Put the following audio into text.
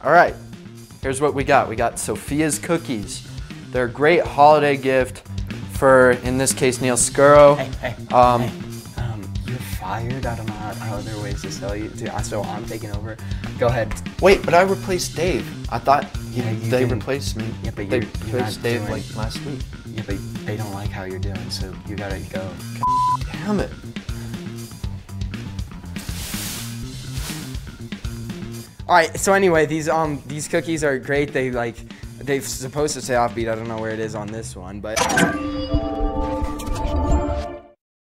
All right, here's what we got. We got Sophia's cookies. They're a great holiday gift for, in this case, Neil Scuro. You're fired. I don't know how other ways to sell you. So I'm taking over. Go ahead. Wait, but I replaced Dave. I thought they didn't. replaced me. Yeah, but they you're replaced not Dave doing- like last week. Yeah, but they don't like how you're doing, so you gotta go. Damn it. All right. So anyway, these cookies are great. They're supposed to say Offbeat. I don't know where it is on this one, but.